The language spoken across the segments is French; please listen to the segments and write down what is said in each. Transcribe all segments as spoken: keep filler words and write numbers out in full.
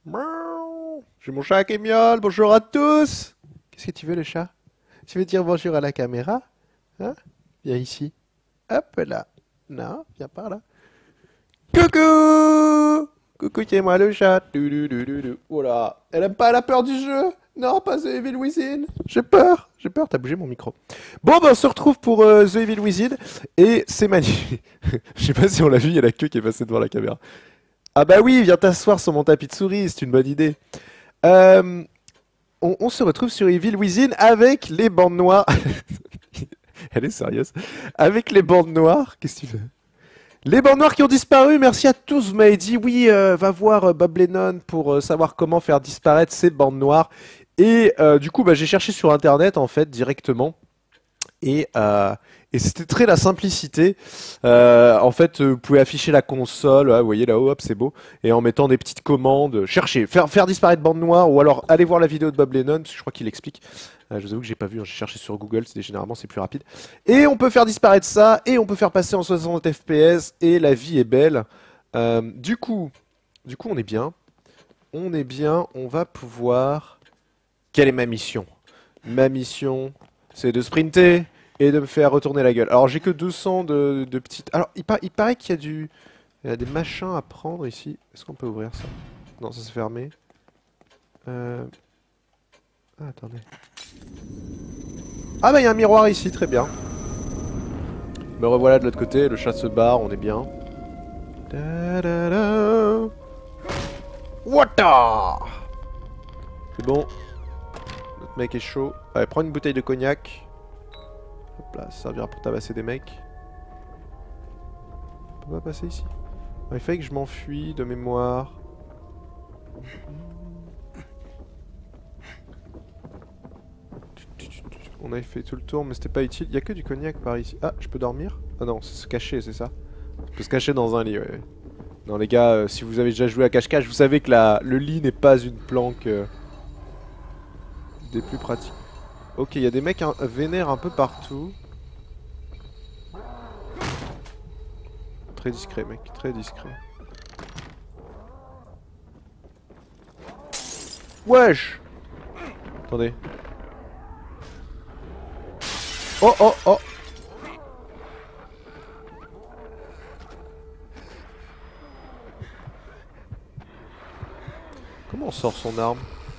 Miaou. J'ai mon chat qui miaule. Bonjour à tous. Qu'est-ce que tu veux, le chat? Tu veux dire bonjour à la caméra? Hein? Viens ici. Hop là. Non, viens par là. Coucou! Coucou, c'est moi le chat. Du, du, du, du, du. Oh là. Elle aime pas, elle a peur du jeu. Non, pas The Evil Within. J'ai peur. J'ai peur, t'as bougé mon micro. Bon, ben on se retrouve pour euh, The Evil Within. Et c'est magnifique. Je sais pas si on l'a vu, il y a la queue qui est passée devant la caméra. Ah bah oui, viens t'asseoir sur mon tapis de souris, c'est une bonne idée. Euh, on, on se retrouve sur Evil Within avec les bandes noires. Elle est sérieuse. Avec les bandes noires. Qu'est-ce que tu fais? Les bandes noires qui ont disparu, merci à tous. Vous m'avez dit, oui, euh, va voir euh, Bob Lennon pour euh, savoir comment faire disparaître ces bandes noires. Et euh, du coup, bah, j'ai cherché sur Internet, en fait, directement. Et, euh, et c'était très la simplicité. Euh, en fait, euh, vous pouvez afficher la console, ah, vous voyez là-haut, hop, c'est beau. Et en mettant des petites commandes, chercher, faire, faire disparaître bande noire, ou alors aller voir la vidéo de Bob Lennon, parce que je crois qu'il explique. Euh, je vous avoue que j'ai pas vu, hein, j'ai cherché sur Google, c'est généralement c'est plus rapide. Et on peut faire disparaître ça, et on peut faire passer en soixante F P S, et la vie est belle. Euh, du coup, du coup, on est bien. On est bien, on va pouvoir... Quelle est ma mission? Ma mission, c'est de sprinter et de me faire retourner la gueule. Alors j'ai que deux cents de, de petites... Alors il, pa- il paraît qu'il y a du... Il y a des machins à prendre ici. Est-ce qu'on peut ouvrir ça? Non, ça c'est fermé. Euh... Ah, attendez. Ah bah il y a un miroir ici, très bien. Me revoilà de l'autre côté, le chat se barre, on est bien. Da, da, da. Wata! C'est bon. Notre mec est chaud. Allez, prends une bouteille de cognac. Hop là, ça servira pour tabasser des mecs. On peut pas passer ici. Il fallait que je m'enfuis de mémoire. On avait fait tout le tour, mais c'était pas utile. Il y a que du cognac par ici. Ah, je peux dormir? Ah non, c'est se cacher, c'est ça? On peut se cacher dans un lit, ouais. ouais. Non, les gars, euh, si vous avez déjà joué à cache-cache, vous savez que la, le lit n'est pas une planque euh, des plus pratiques. Ok, il y a des mecs hein, vénères un peu partout. Très discret, mec, très discret. Wesh! Attendez. Oh, oh, oh! Comment on sort son arme?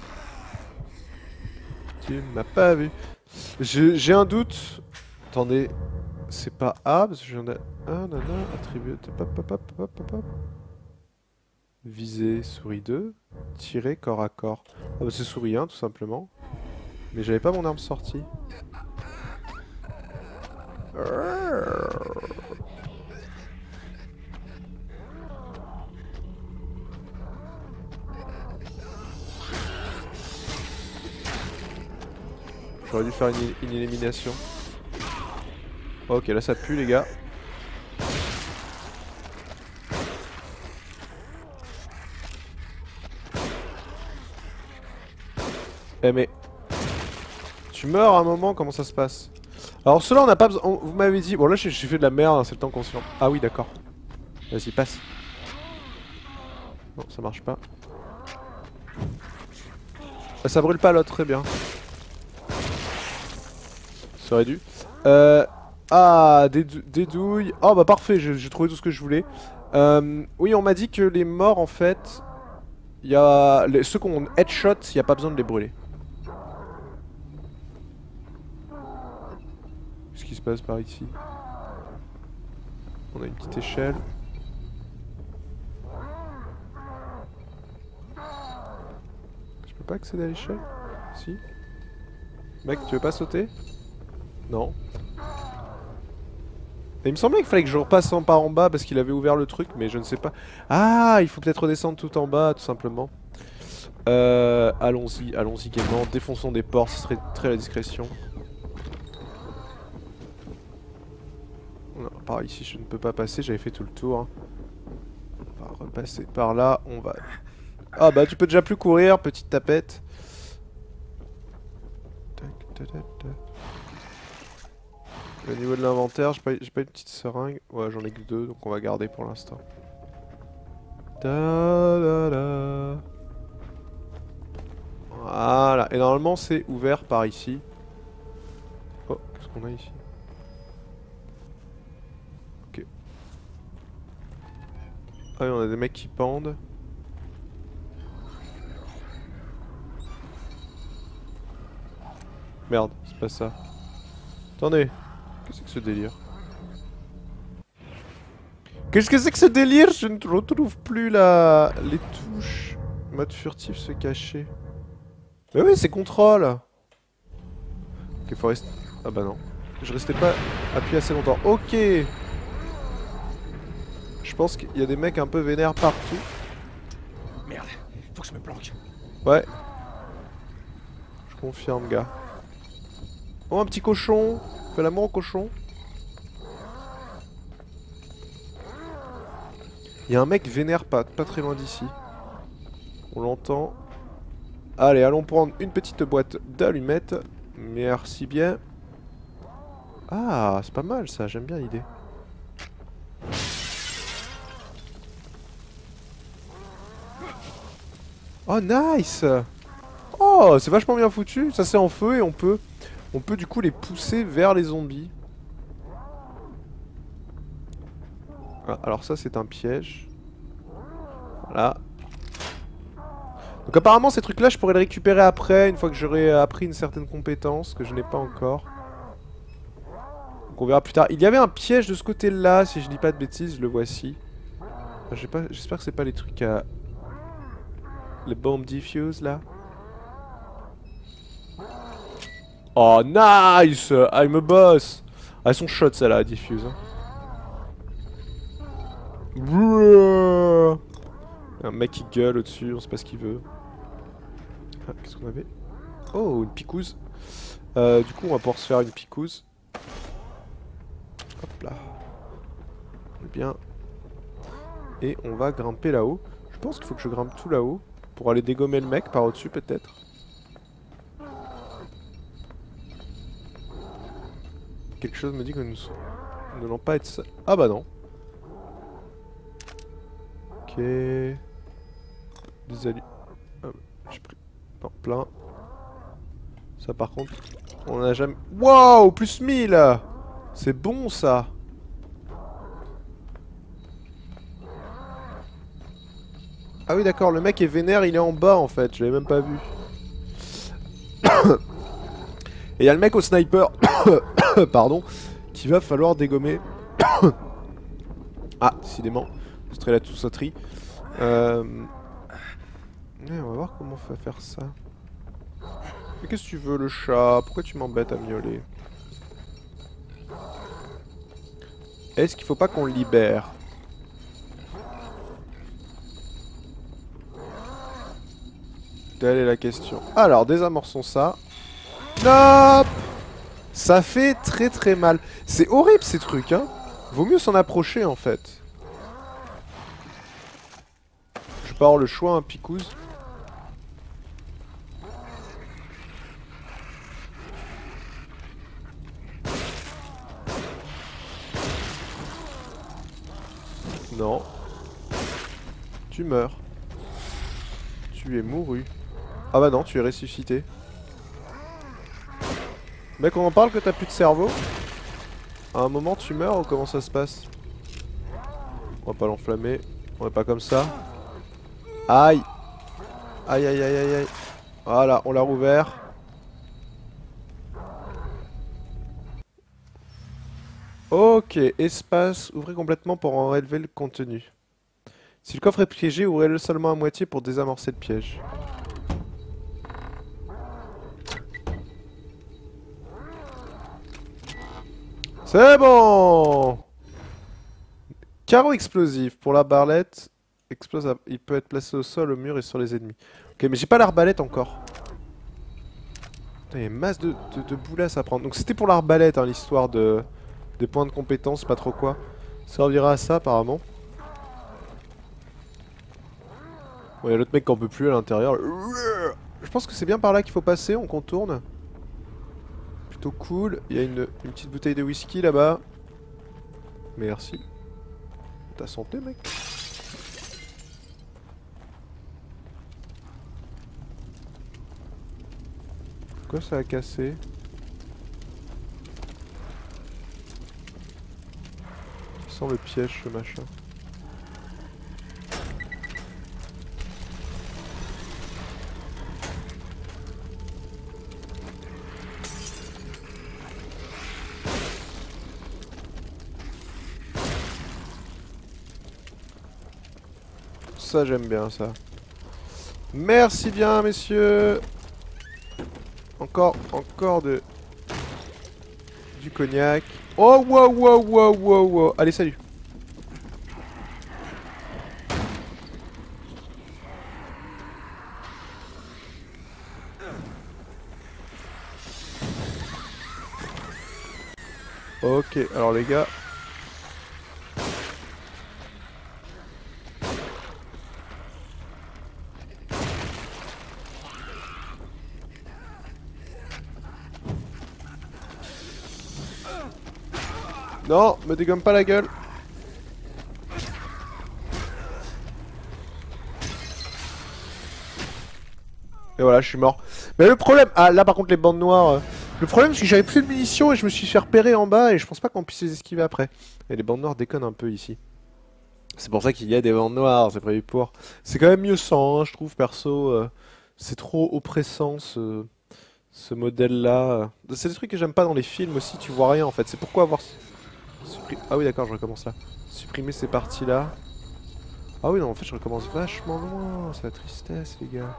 Tu ne m'as pas vu. J'ai un doute. Attendez. C'est pas A, parce que j'en ai un, nana, attribué. Hop, hop, hop, hop, hop, hop. Viser, souris deux. Tirer, corps à corps. Ah bah c'est souris un, tout simplement. Mais j'avais pas mon arme sortie. J'aurais dû faire une, une élimination. Ok, là ça pue les gars. Eh mais... Tu meurs à un moment, comment ça se passe? Alors cela on n'a pas besoin... on- Vous m'avez dit... Bon là j'ai fait de la merde, hein, c'est le temps conscient. Ah oui d'accord. Vas-y passe. Non ça marche pas. Ah, ça brûle pas l'autre, très bien. Ça aurait dû. Euh... Ah, des, dou des douilles. Oh bah parfait, j'ai trouvé tout ce que je voulais. Euh, oui, on m'a dit que les morts en fait, il y a les, ceux qui ont headshot, il n'y a pas besoin de les brûler. Qu'est-ce qui se passe par ici? On a une petite échelle. Je peux pas accéder à l'échelle? Si. Mec, tu veux pas sauter? Non. Et il me semblait qu'il fallait que je repasse en par en bas parce qu'il avait ouvert le truc, mais je ne sais pas. Ah, il faut peut-être redescendre tout en bas, tout simplement. Euh, allons-y, allons-y gaiement. Défonçons des portes, ce serait très la discrétion. Non, par ici, je ne peux pas passer, j'avais fait tout le tour. Hein. On va repasser par là, on va... Ah bah, tu peux déjà plus courir, petite tapette. Tac, tac, tac, tac. Au niveau de l'inventaire, j'ai pas, j'ai pas une petite seringue. Ouais, j'en ai que deux, donc on va garder pour l'instant. Ta da da. Et normalement c'est ouvert par ici. Oh, qu'est-ce qu'on a ici? Ok. Ah oui, on a des mecs qui pendent. Merde, c'est pas ça. Attendez, qu'est-ce que c'est que ce délire? Qu'est-ce que c'est que ce délire? Je ne retrouve plus la... les touches. Mode furtif, se cacher. Mais oui, c'est contrôle. Ok, faut rester... Ah bah non. Je restais pas appuyé assez longtemps. Ok. Je pense qu'il y a des mecs un peu vénères partout. Merde, faut que je me planque. Ouais. Je confirme, gars. Oh, un petit cochon. Fais l'amour au cochon. Il y a un mec vénère pas, pas très loin d'ici. On l'entend. Allez, allons prendre une petite boîte d'allumettes. Merci bien. Ah, c'est pas mal ça, j'aime bien l'idée. Oh, nice! Oh, c'est vachement bien foutu. Ça c'est en feu et on peut, on peut du coup les pousser vers les zombies. Ah, alors ça c'est un piège. Voilà. Donc apparemment ces trucs là je pourrais les récupérer après, une fois que j'aurai appris une certaine compétence que je n'ai pas encore. Donc on verra plus tard. Il y avait un piège de ce côté là, si je dis pas de bêtises, le voici. J'espère que c'est pas les trucs à... Les bombes diffuse là. Oh nice! I'm a boss! Ah, elles sont shot celles-là, diffuse. Hein. Un mec qui gueule au-dessus, on sait pas ce qu'il veut. Ah, qu'est-ce qu'on avait? Oh, une picouse. Euh, du coup, on va pouvoir se faire une picouse. Hop là. Bien. Et on va grimper là-haut. Je pense qu'il faut que je grimpe tout là-haut. Pour aller dégommer le mec par au-dessus, peut-être. Quelque chose me dit que nous n'allons pas être seuls. Ah bah non. Ok. Des allumes. Ah, j'ai pris. Non, plein. Ça par contre, on a jamais... Wow, plus mille. C'est bon ça. Ah oui d'accord, le mec est vénère, il est en bas en fait, je l'avais même pas vu. Et il y a le mec au sniper, pardon, qu'il va falloir dégommer. Ah, décidément, je serai la toute sauterie. Euh... Ouais, on va voir comment on va faire ça. Mais qu'est-ce que tu veux le chat? Pourquoi tu m'embêtes à miauler? Est-ce qu'il faut pas qu'on le libère? Telle est la question. Alors, désamorçons ça. Nope! Ça fait très très mal. C'est horrible ces trucs, hein. Vaut mieux s'en approcher en fait. Je vais pas avoir le choix, un hein, picouse. Non. Tu meurs. Tu es mouru. Ah bah non, tu es ressuscité. Mec, on en parle que t'as plus de cerveau? À un moment tu meurs ou comment ça se passe? On va pas l'enflammer. On est pas comme ça. Aïe. Aïe aïe aïe aïe aïe. Voilà, on l'a rouvert. Ok, espace, ouvrez complètement pour en relever le contenu. Si le coffre est piégé, ouvrez-le seulement à moitié pour désamorcer le piège. C'est bon! Carreau explosif pour l'arbalète. Explose à... Il peut être placé au sol, au mur et sur les ennemis. Ok, mais j'ai pas l'arbalète encore. Putain, il y a une masse de, de, de boulasses à prendre. Donc c'était pour l'arbalète, hein, l'histoire de... Des points de compétence, pas trop quoi. Ça servira à ça apparemment. Bon, il y a l'autre mec qui en peut plus à l'intérieur. Je pense que c'est bien par là qu'il faut passer, on contourne. Plutôt cool. Il y a une, une petite bouteille de whisky là-bas. Merci. Ta santé, mec. Pourquoi ça a cassé? Sans le piège ce machin. Ça j'aime bien ça. Merci bien messieurs. Encore, encore de... Du cognac. Oh wow wow wow wow wow. Allez salut. Ok, alors les gars... Non, me dégomme pas la gueule. Et voilà, je suis mort. Mais le problème... Ah, là par contre les bandes noires... euh, Le problème c'est que j'avais plus de munitions et je me suis fait repérer en bas et je pense pas qu'on puisse les esquiver après. Et les bandes noires déconnent un peu ici. C'est pour ça qu'il y a des bandes noires, c'est prévu pour... C'est quand même mieux sans, hein, je trouve, perso. euh, C'est trop oppressant ce... Ce modèle-là. C'est des trucs que j'aime pas dans les films aussi, tu vois rien en fait. C'est pourquoi avoir... Suppri- Ah oui d'accord, je recommence là. Supprimer ces parties-là. Ah oui non, en fait je recommence vachement loin. C'est la tristesse les gars.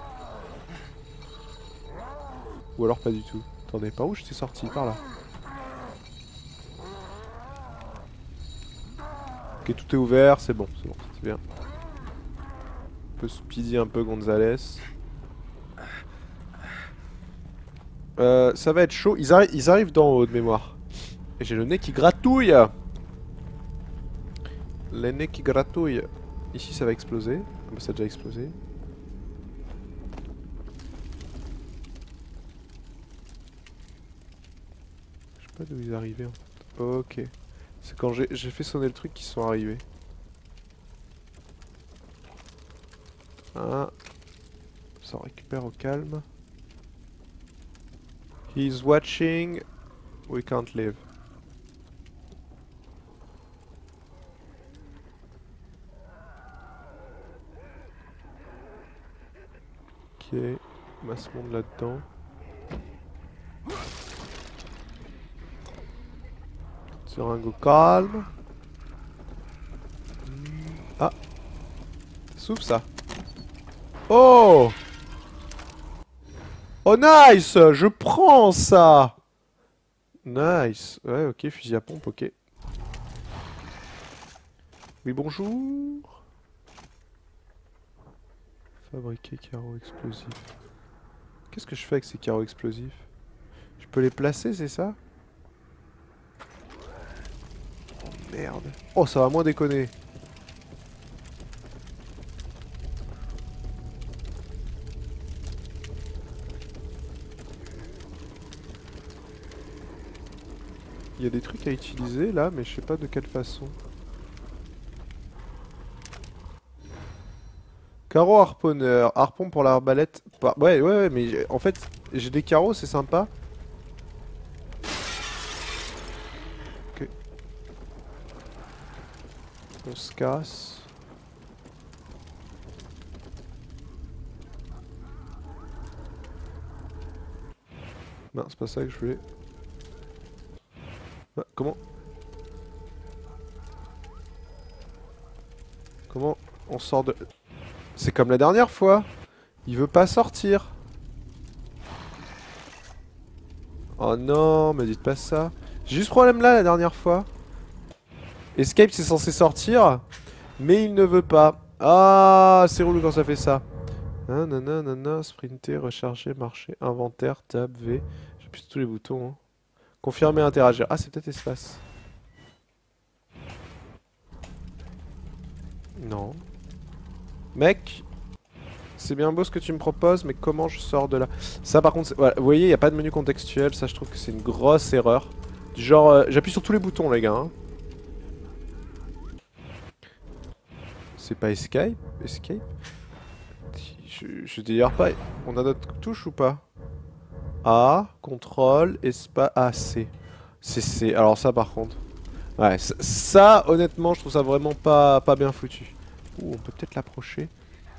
Ou alors pas du tout. Attendez, par où j'étais sorti? Par là. Ok, tout est ouvert, c'est bon, c'est bon, c'est bien. On peut speedy un peu Gonzalez. Euh, ça va être chaud. Ils, arri ils arrivent d'en haut de mémoire. Et j'ai le nez qui gratouille. Le nez qui gratouille. Ici ça va exploser. Ah bah, ça a déjà explosé. Je sais pas d'où ils arrivaient en fait. Ok. C'est quand j'ai fait sonner le truc qu'ils sont arrivés. Ah. Ça récupère au calme. He's watching. We can't live. Ok. Masse monde là-dedans. Seringue au calme. Ah. Ça s'ouvre ça. Oh! Oh nice! Je prends ça! Nice. Ouais, ok, fusil à pompe, ok. Oui, bonjour. Fabriquer carreaux explosifs. Qu'est-ce que je fais avec ces carreaux explosifs? Je peux les placer, c'est ça? Oh merde. Oh, ça va moins déconner. Il y a des trucs à utiliser là, mais je sais pas de quelle façon. Carreau harponneur, harpon pour l'arbalète. Bah, ouais, ouais, ouais, mais en fait, j'ai des carreaux, c'est sympa. Ok. On se casse. Non, c'est pas ça que je voulais. Ah, comment? Comment on sort de... C'est comme la dernière fois. Il veut pas sortir. Oh non, me dites pas ça. J'ai juste ce problème là la dernière fois. Escape c'est censé sortir. Mais il ne veut pas. Ah, c'est relou quand ça fait ça. Nanana, nanana, sprinter, recharger, marcher, inventaire, tab, V. J'appuie sur tous les boutons. Hein. Confirmer, interagir. Ah, c'est peut-être espace. Non. Mec, c'est bien beau ce que tu me proposes, mais comment je sors de là? Ça par contre, voilà, vous voyez, il n'y a pas de menu contextuel. Ça, je trouve que c'est une grosse erreur. Du genre, euh, j'appuie sur tous les boutons, les gars. Hein. C'est pas escape? Escape? Je, je délire pas. On a notre touche ou pas? A, contrôle, espace... Ah, C. C'est C. Alors ça par contre... Ouais, ça, ça, honnêtement, je trouve ça vraiment pas, pas bien foutu. Ouh, on peut peut-être l'approcher.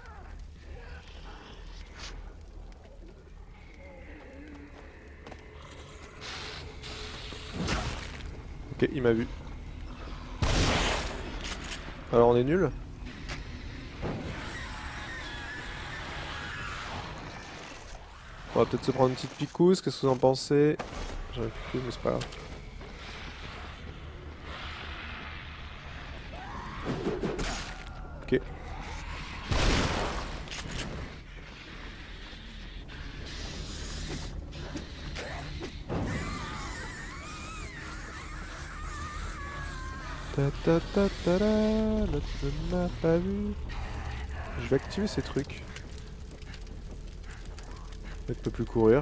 Ok, il m'a vu. Alors on est nul. On va peut-être se prendre une petite picouse, qu'est-ce que vous en pensez? J'aurais pu, mais c'est pas grave. Ok. Ta ta ta ta la, l'autre ne m'a pas vu. Je vais activer ces trucs. Il ne peut plus courir.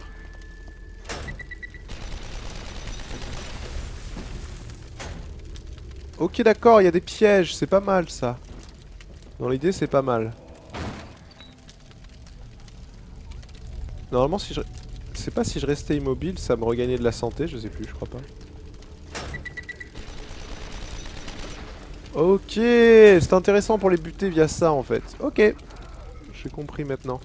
Ok d'accord, il y a des pièges, c'est pas mal ça. Dans l'idée c'est pas mal. Normalement si je... Je sais pas si je restais immobile, ça me regagnait de la santé, je sais plus, je crois pas. Ok, c'est intéressant pour les buter via ça en fait. Ok, j'ai compris maintenant.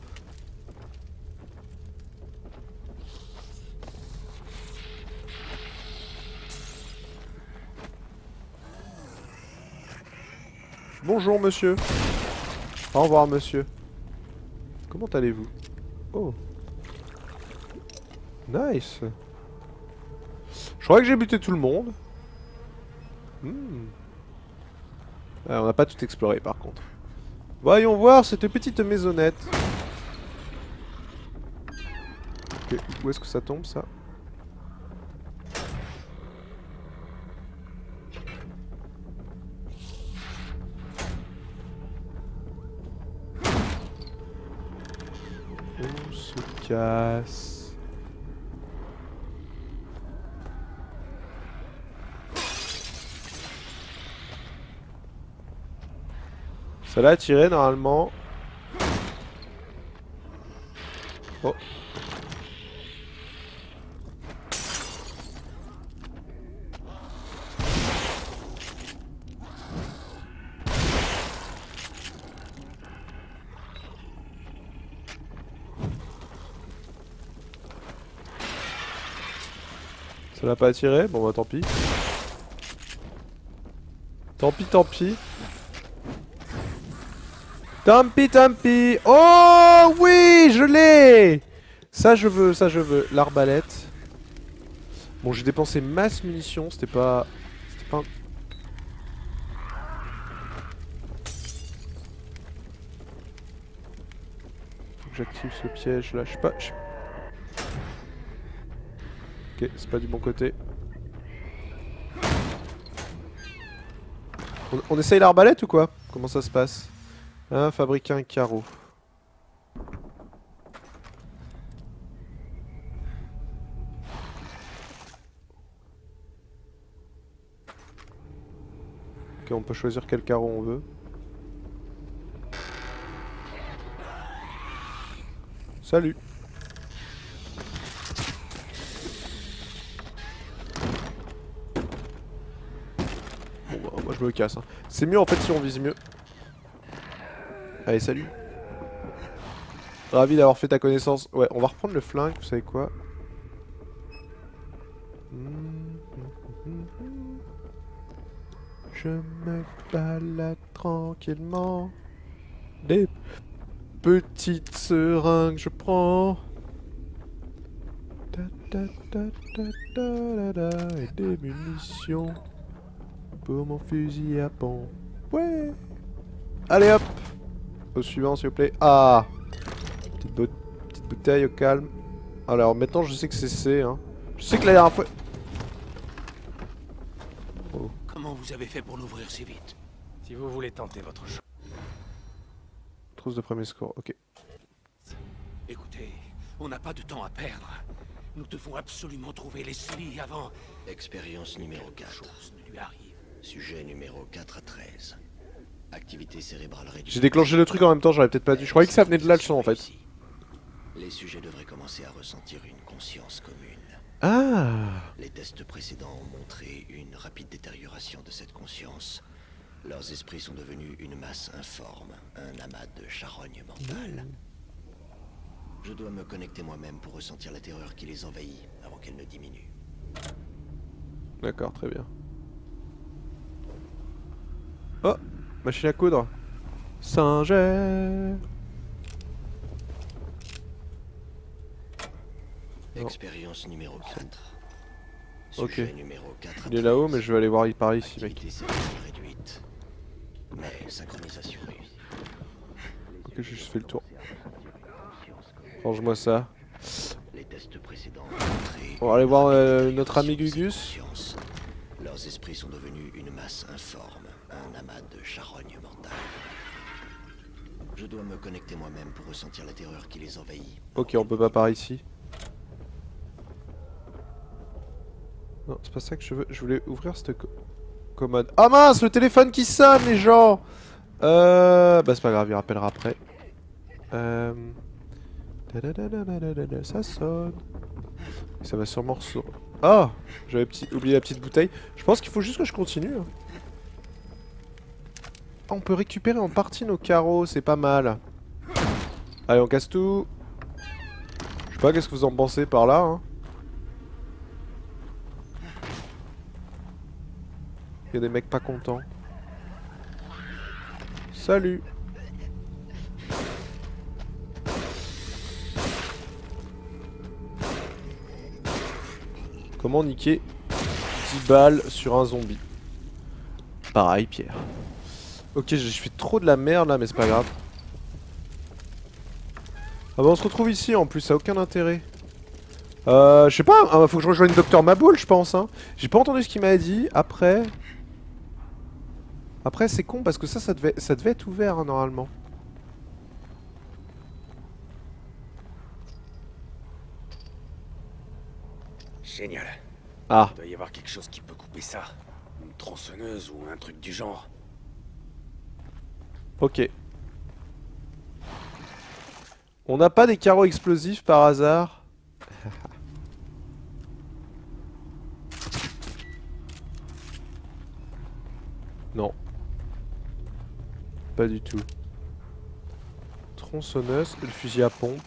Bonjour monsieur. Au revoir monsieur. Comment allez-vous? Oh. Nice. Je crois que j'ai buté tout le monde. Hmm. Ah, on n'a pas tout exploré par contre. Voyons voir cette petite maisonnette. Ok, où est-ce que ça tombe ça? On se casse. Ça l'a tiré normalement. Oh. Ça l'a pas attiré? Bon bah tant pis. Tant pis, tant pis. Tant pis, tant pis. Oh oui, je l'ai. Ça je veux, ça je veux. L'arbalète. Bon, j'ai dépensé masse munitions, c'était pas... C'était pas... Un... Faut que j'active ce piège là, je sais pas... Je... Ok, c'est pas du bon côté. On, on essaye l'arbalète ou quoi? Comment ça se passe? Hein, fabriquer un carreau. Ok, on peut choisir quel carreau on veut. Salut. Bon bah moi je me casse hein. C'est mieux en fait si on vise mieux. Allez salut. Ravi d'avoir fait ta connaissance. Ouais, on va reprendre le flingue, vous savez quoi? Je me balade tranquillement. Des petites seringues je prends. Ta ta ta ta ta la la, et des munitions pour mon fusil à pompe. Ouais. Allez hop. Au suivant s'il vous plaît. Ah. Petite, bo petite bouteille au calme. Alors maintenant je sais que c'est C hein. Je sais que la dernière fois... Oh. Comment vous avez fait pour l'ouvrir si vite? Si vous voulez tenter votre chance. Trousse de premier score, ok. Écoutez, on n'a pas de temps à perdre. Nous devons absolument trouver Leslie avant... Expérience numéro quatre. Chose ne lui arrive. Sujet numéro quatre à treize. Activité cérébrale réduite. J'ai déclenché le truc en même temps, j'aurais peut-être pas dû. Je croyais que ça venait de là le son en fait. Les sujets devraient commencer à ressentir une conscience commune. Ah. Les tests précédents ont montré une rapide détérioration de cette conscience. Leurs esprits sont devenus une masse informe, un amas de charogne mentale. Je dois me connecter moi-même pour ressentir la terreur qui les envahit avant qu'elle ne diminue. D'accord, très bien. Oh, machine à coudre. Singer. Expérience numéro quatre. Ok. Sujet numéro quatre. Il est là-haut, mais je vais aller voir il par ici, mec. Activité cérébrale réduite. Mais synchronisation réussie. Ok, j'ai juste fait le tour. Range-moi ça. Les tests précédents ont montré On va aller voir euh, une notre ami rapide Gugus. conscience. Leurs esprits sont devenus une masse informe, un amas de charogne mentale. Je dois me connecter moi-même pour ressentir la terreur qui les envahit. Ok, on peut pas par ici. Non, c'est pas ça que je veux. Je voulais ouvrir cette co commode. Ah mince, le téléphone qui sonne, les gens. Euh... Bah c'est pas grave, il rappellera après. Euh... Ça sonne. Ça va sûrement ressort. Ah, j'avais petit... oublié la petite bouteille. Je pense qu'il faut juste que je continue. Hein. Ah, on peut récupérer en partie nos carreaux, c'est pas mal. Allez, on casse tout. Je sais pas qu'est-ce que vous en pensez par là. Hein. Il y a des mecs pas contents. Salut. Comment niquer dix balles sur un zombie? Pareil, Pierre. Ok, je fais trop de la merde là, mais c'est pas grave. Ah bah on se retrouve ici en plus, ça a aucun intérêt. Euh, je sais pas, hein, faut que je rejoigne Docteur Maboul, je pense. Hein. J'ai pas entendu ce qu'il m'a dit. Après... Après c'est con parce que ça, ça devait, ça devait être ouvert hein, normalement. Génial. Ah. Il doit y avoir quelque chose qui peut couper ça. Une tronçonneuse ou un truc du genre. Ok. On n'a pas des carreaux explosifs par hasard? Non. Pas du tout. Tronçonneuse, le fusil à pompe.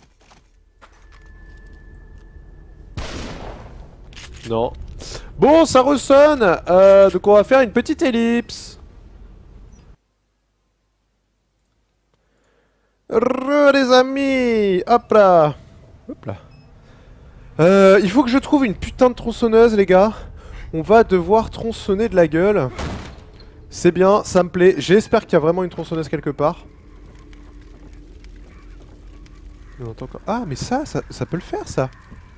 Non. Bon, ça ressonne. Euh, donc on va faire une petite ellipse. Re les amis. Hop là. Hop là. Euh, il faut que je trouve une putain de tronçonneuse, les gars. On va devoir tronçonner de la gueule. C'est bien, ça me plaît. J'espère qu'il y a vraiment une tronçonneuse quelque part. On entend encore... Ah, mais ça, ça, ça peut le faire, ça.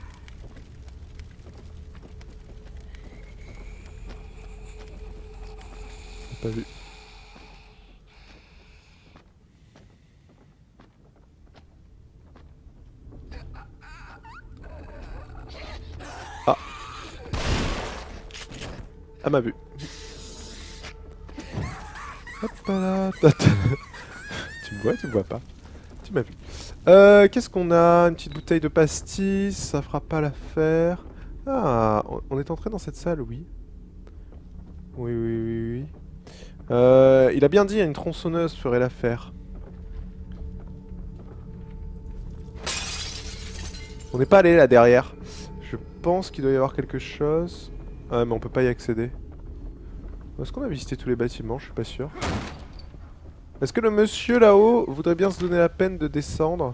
Pas vu. Ah. Elle m'a vu. Hop là. Tu me vois, tu me vois pas. Tu m'as vu. Euh, qu'est-ce qu'on a? Une petite bouteille de pastis, ça fera pas l'affaire. Ah, on est entré dans cette salle, oui. Oui, oui, oui, oui. Euh, il a bien dit, une tronçonneuse ferait l'affaire. On n'est pas allé là derrière. Je pense qu'il doit y avoir quelque chose. Ah mais on peut pas y accéder. Est-ce qu'on a visité tous les bâtiments? Je suis pas sûr. Est-ce que le monsieur là-haut voudrait bien se donner la peine de descendre?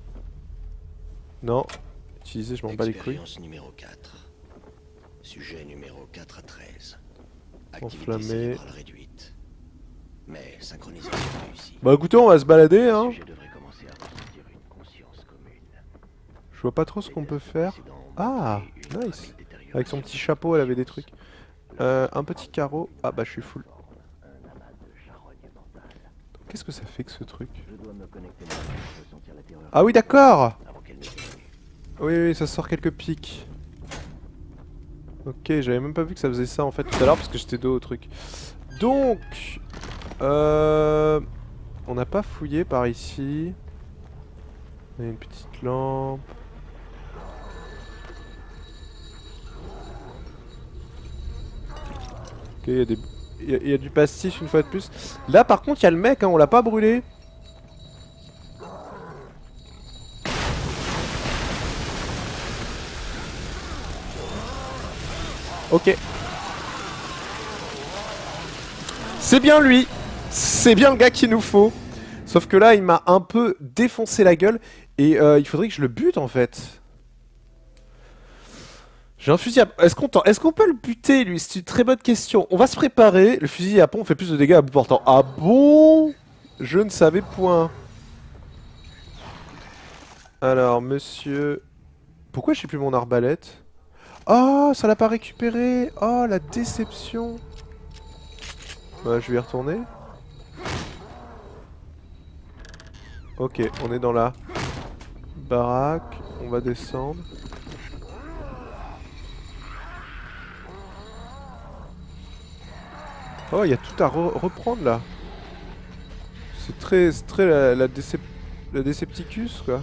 Non. Utiliser, je m'en bats les couilles. Expérience numéro quatre. Sujet numéro quatre à treize. Enflammé. Activité cérébrale réduite. Mais synchronisation réussie. Bah écoutez, on va se balader hein. Le sujet devrait commencer à ressentir une conscience commune. Je vois pas trop ce qu'on peut faire. Précédents ont Ah, montré une nice. rapide détérioration Avec son petit de chapeau, elle avait des trucs. conscience. Euh, un petit carreau. Ah bah je suis full. Un amas de charogne mentale. Qu'est-ce que ça fait que ce truc? Je dois me connecter moi-même pour ressentir la terreur Ah oui d'accord. avant qu'elle ne diminue. Oui oui, ça sort quelques pics. Ok, j'avais même pas vu que ça faisait ça en fait tout à l'heure parce que j'étais dos au truc. Donc... Euh... On n'a pas fouillé par ici. Il y a une petite petite lampe. Ok, il y a des... Il y, a, y a du pastis une fois de plus. Là par contre il y a le mec, hein, on l'a pas brûlé. Ok. C'est bien lui. C'est bien le gars qu'il nous faut. Sauf que là il m'a un peu défoncé la gueule. Et euh, il faudrait que je le bute en fait. J'ai un fusil à... Est-ce qu'on est-ce qu'on peut le buter, lui? C'est une très bonne question. On va se préparer. Le fusil à pompe fait plus de dégâts à bout portant. Ah bon? Je ne savais point. Alors, monsieur... Pourquoi j'ai plus mon arbalète? Oh, ça l'a pas récupéré. Oh, la déception. Bah, je vais y retourner. Ok, on est dans la baraque. On va descendre. Oh, il y a tout à re reprendre là. C'est très, très la, la, décep la Décepticus quoi.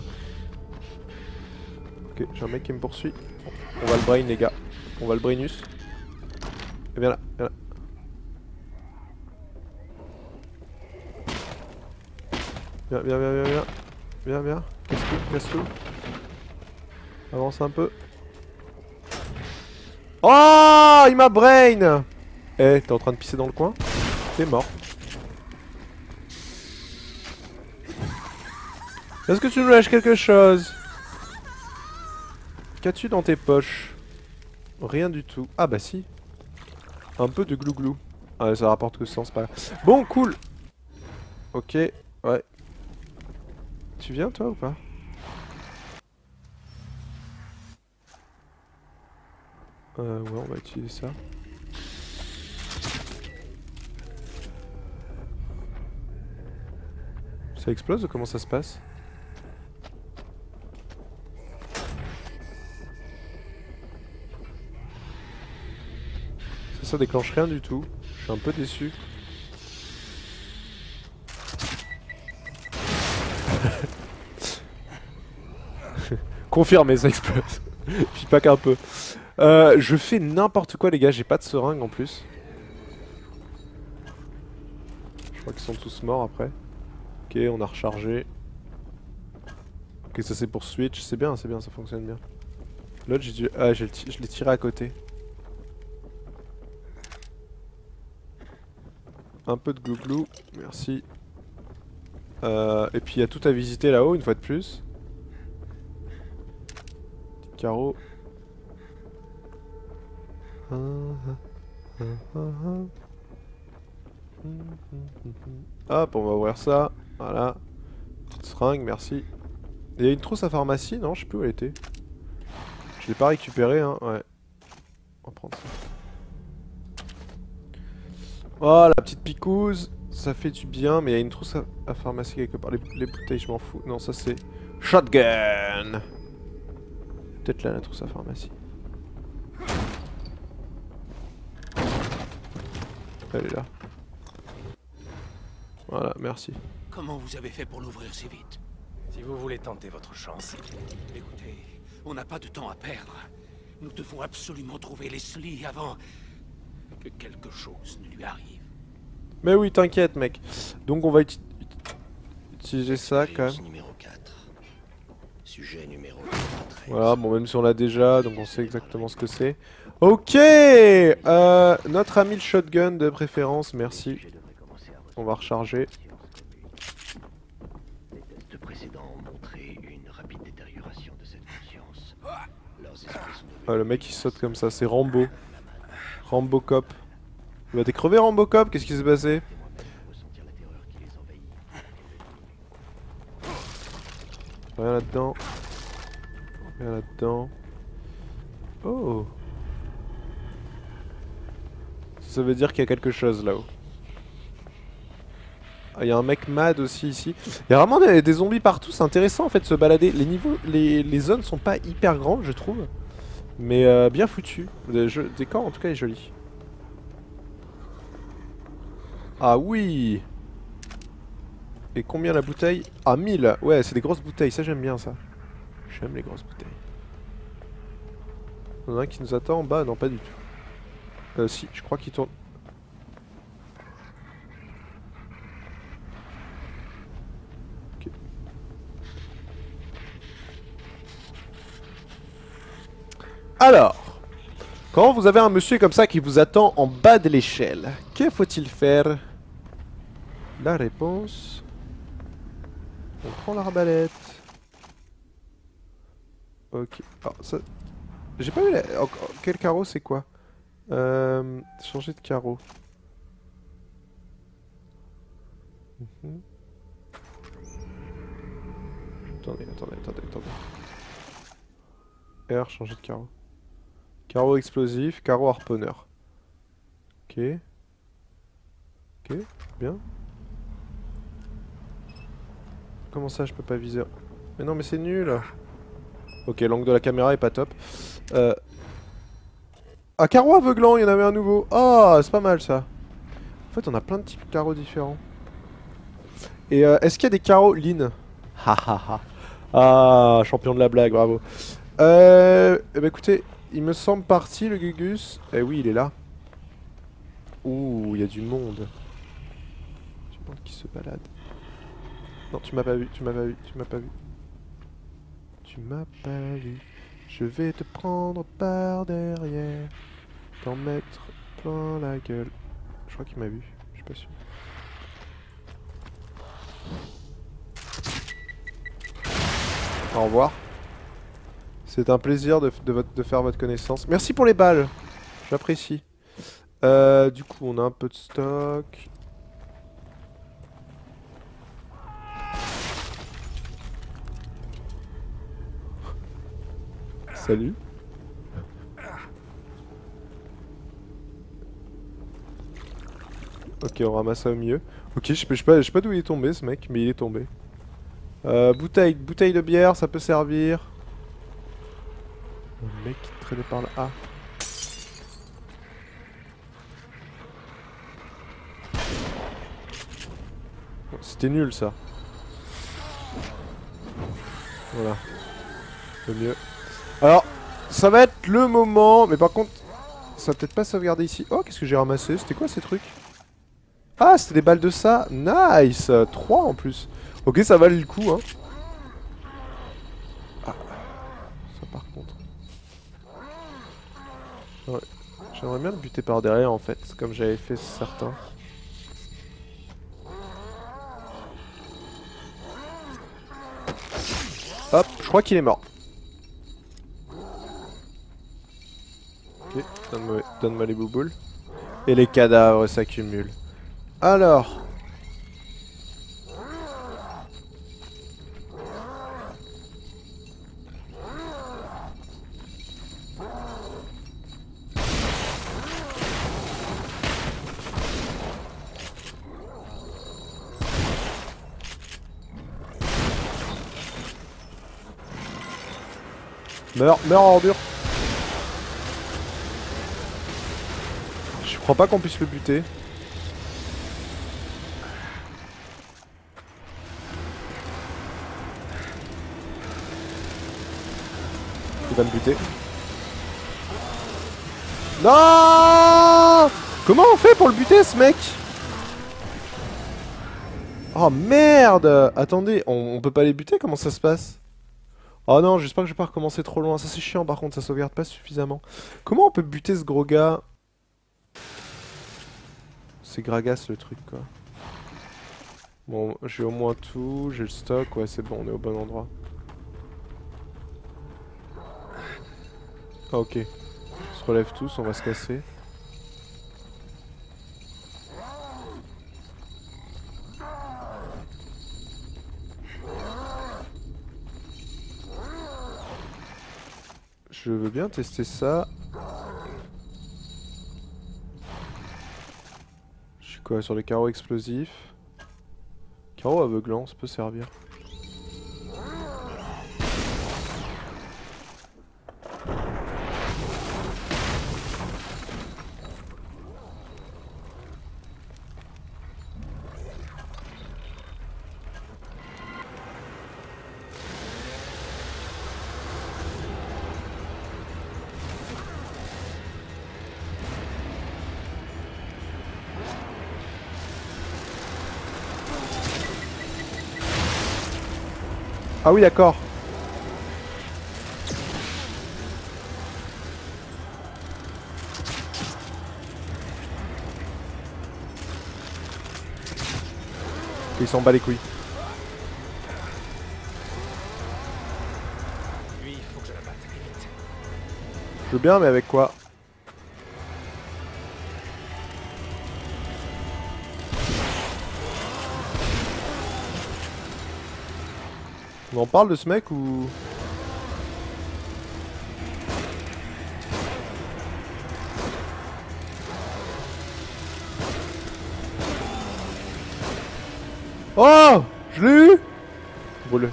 Ok, j'ai un mec qui me poursuit. On va le brain les gars. On va le brainus. Et viens là, viens là. Viens, viens, viens, viens, viens. Viens, viens. Casse tout, casse tout. Avance un peu. Oh, il m'a brain. Eh, t'es en train de pisser dans le coin? T'es mort. Est-ce que tu nous lâches quelque chose? Qu'as-tu dans tes poches? Rien du tout. Ah bah si. Un peu de glouglou. Ah ça rapporte que cent, c'est pas grave. Bon, cool. Ok, ouais. Tu viens toi ou pas? Euh, ouais, on va utiliser ça. Ça explose ou comment ça se passe? Ça, ça déclenche rien du tout. Je suis un peu déçu. Confirmé, ça explose. Puis pas qu'un peu. Euh, je fais n'importe quoi les gars, j'ai pas de seringue en plus. Je crois qu'ils sont tous morts après. Ok, on a rechargé. Ok, ça c'est pour switch, c'est bien, c'est bien, ça fonctionne bien. L'autre, j'ai dû... Ah, je l'ai tiré à côté. Un peu de glouglou, merci. Euh, et puis il y a tout à visiter là-haut, une fois de plus. Petit carreau. Hop, on va ouvrir ça. Voilà. Petite seringue, merci. Il y a une trousse à pharmacie, non? Je sais plus où elle était. Je l'ai pas récupérée, hein. Ouais. On va prendre ça. Oh, la petite picouse. Ça fait du bien, mais il y a une trousse à, à pharmacie quelque part. Les, les bouteilles, je m'en fous. Non, ça c'est... Shotgun. Peut-être là, la trousse à pharmacie. Elle est là. Voilà, merci. Comment vous avez fait pour l'ouvrir si vite? Si vous voulez tenter votre chance. Écoutez, on n'a pas de temps à perdre. Nous devons absolument trouver Leslie avant que quelque chose ne lui arrive. Mais oui, t'inquiète, mec. Donc on va uti utiliser ça quand même. Numéro quatre. Sujet numéro quatre. Voilà, bon, même si on l'a déjà, donc on sait exactement ce que c'est. Ok, euh, notre ami le shotgun de préférence, merci. On va recharger. Les tests précédents ont montré une rapide détérioration de cette conscience. Leurs esprits sont devenus... Ah, le mec il saute comme ça, c'est Rambo. Rambo Cop. Il va t'es crevé Rambo Cop, qu'est-ce qui s'est passé? Rien là-dedans. Rien là-dedans. Oh. Ça veut dire qu'il y a quelque chose là-haut. Ah, il y a un mec mad aussi ici. Il y a vraiment des, des zombies partout, c'est intéressant en fait de se balader. Les niveaux, les, les zones sont pas hyper grandes je trouve. Mais euh, bien foutu. Le jeu, décor en tout cas est joli. Ah oui. Et combien la bouteille? Ah mille. Ouais c'est des grosses bouteilles, ça j'aime bien ça. J'aime les grosses bouteilles. Il y en a un qui nous attend en bas, non pas du tout. Euh, si, je crois qu'il tourne. Ok. Alors, quand vous avez un monsieur comme ça qui vous attend en bas de l'échelle, que faut-il faire? La réponse... On prend l'arbalète. Ok. Alors, ça... J'ai pas vu la... oh, quel carreau c'est quoi? Euh... Changer de carreau. Mm-hmm. Attendez, attendez, attendez, attendez. R, changer de carreau. Carreau explosif, carreau harponneur. Ok. Ok, bien. Comment ça je peux pas viser? Mais non mais c'est nul. Ok, l'angle de la caméra est pas top. Euh... Ah, carreau aveuglant, il y en avait un nouveau. Ah, c'est pas mal ça. En fait, on a plein de types de carreaux différents. Et euh, est-ce qu'il y a des carreaux Lynn? Ha ha ha. Ah, champion de la blague, bravo. Euh... Eh ben écoutez, il me semble parti le Gugus. Eh oui, il est là. Ouh, il y a du monde. Du monde qui se balade. Non, tu m'as pas vu, tu m'as pas vu, tu m'as pas vu. Tu m'as pas vu. Je vais te prendre par derrière. T'en mettre plein la gueule. Je crois qu'il m'a vu, je suis pas sûr. Au revoir. C'est un plaisir de, de, de faire votre connaissance. Merci pour les balles. J'apprécie. Euh, du coup, on a un peu de stock. Salut. Ok, on ramasse ça au milieu. Ok, je sais pas, je sais pas d'où il est tombé ce mec, mais il est tombé. Euh, bouteille, bouteille de bière, ça peut servir. Le mec qui traînait par là. Ah. Bon, c'était nul ça. Voilà. Le mieux. Alors, ça va être le moment, mais par contre, ça va peut-être pas sauvegarder ici. Oh, qu'est-ce que j'ai ramassé? C'était quoi ces trucs? Ah, c'était des balles de ça. Nice. trois en plus. Ok, ça valait le coup, hein. Ah. Ça par contre. Ouais. J'aimerais bien le buter par derrière, en fait, comme j'avais fait certains. Hop, je crois qu'il est mort. Ok, donne-moi donne les bouboules. Et les cadavres s'accumulent. Alors. Meurs, meurs en ordure. Je crois pas qu'on puisse le buter. Il va me buter. Non! Comment on fait pour le buter ce mec? Oh merde! Attendez, on, on peut pas les buter? Comment ça se passe? Oh non, j'espère que je vais pas recommencer trop loin. Ça c'est chiant par contre, ça sauvegarde pas suffisamment. Comment on peut buter ce gros gars? C'est Gragas le truc quoi. Bon, j'ai au moins tout, j'ai le stock, ouais c'est bon, on est au bon endroit. Ah ok. On se relève tous, on va se casser. Je veux bien tester ça. Je suis quoi sur les carreaux explosifs? Carreau aveuglant, ça peut servir. Ah oui, d'accord. Il s'en bat les couilles. Lui, il faut que je la batte, et vite. Je veux bien, mais avec quoi? On en parle de ce mec ou... Oh! Je l'ai eu! Brûle.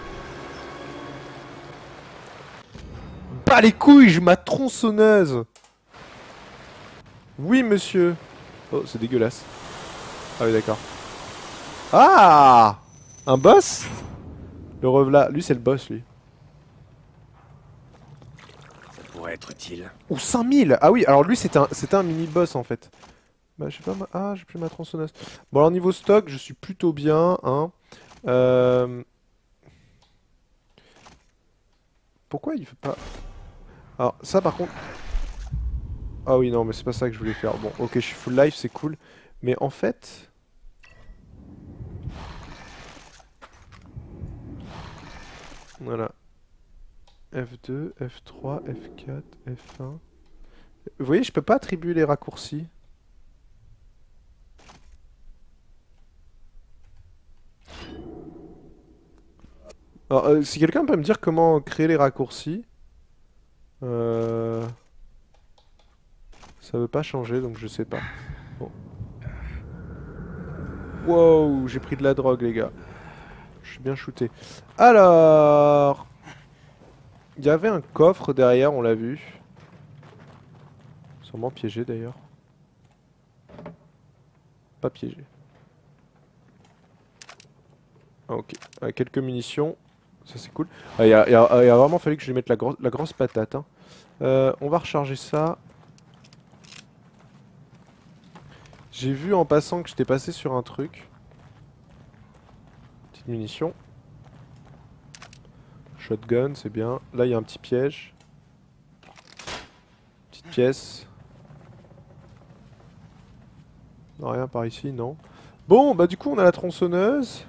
Bah les couilles, j'ai ma tronçonneuse! Oui, monsieur! Oh, c'est dégueulasse. Ah oui, d'accord. Ah! Un boss? Le revelà. Lui, c'est le boss, lui. Ça pourrait être utile. Ou cinq mille! Ah oui, alors lui, c'était un, c'était un mini-boss, en fait. Bah, je sais pas... Ma... Ah, j'ai plus ma tronçonneuse. Bon, alors, niveau stock, je suis plutôt bien, hein. Euh... Pourquoi il fait pas... Alors, ça, par contre... Ah oui, non, mais c'est pas ça que je voulais faire. Bon, ok, je suis full life, c'est cool. Mais en fait... Voilà. F deux, F trois, F quatre, F un... Vous voyez, je peux pas attribuer les raccourcis. Alors, euh, si quelqu'un peut me dire comment créer les raccourcis... Euh... Ça veut pas changer, donc je sais pas. Bon. Wow, j'ai pris de la drogue, les gars. Je suis bien shooté. Alors... Il y avait un coffre derrière, on l'a vu. Sûrement piégé, d'ailleurs. Pas piégé. Ah, ok. Ah, quelques munitions. Ça, c'est cool. Ah, il a, il a, il a vraiment fallu que je lui mette la, gro la grosse patate. Hein. Euh, on va recharger ça. J'ai vu en passant que j'étais passé sur un truc. Petite munition. Shotgun, c'est bien. Là, il y a un petit piège. Petite pièce. Non, rien par ici, non. Bon, bah du coup, on a la tronçonneuse.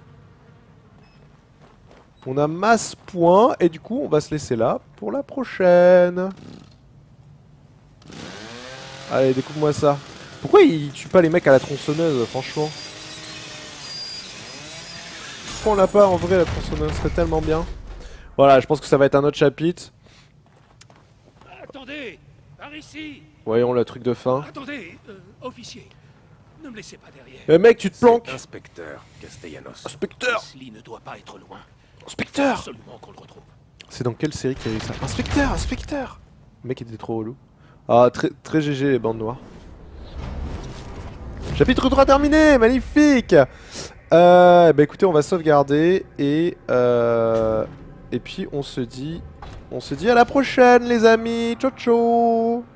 On a masse point. Et du coup, on va se laisser là pour la prochaine. Allez, découpe-moi ça. Pourquoi il tue pas les mecs à la tronçonneuse, franchement? Pourquoi on l'a pas en vrai, la tronçonneuse? Ce serait tellement bien. Voilà, je pense que ça va être un autre chapitre. Attendez! Par ici! Voyons le truc de fin. Attendez, euh, officier. Ne me laissez pas derrière. Eh mec, tu te planques! Inspecteur Castellanos. Inspecteur! Leslie ne doit pas être loin. Inspecteur! Absolument qu'on le retrouve. C'est dans quelle série qu'il y a eu ça? Inspecteur! Inspecteur! Le mec était trop relou. Ah, très, très G G les bandes noires. Chapitre trois terminé! Magnifique! Euh, bah écoutez, on va sauvegarder et euh, et puis on se dit, on se dit à la prochaine les amis. Ciao ciao!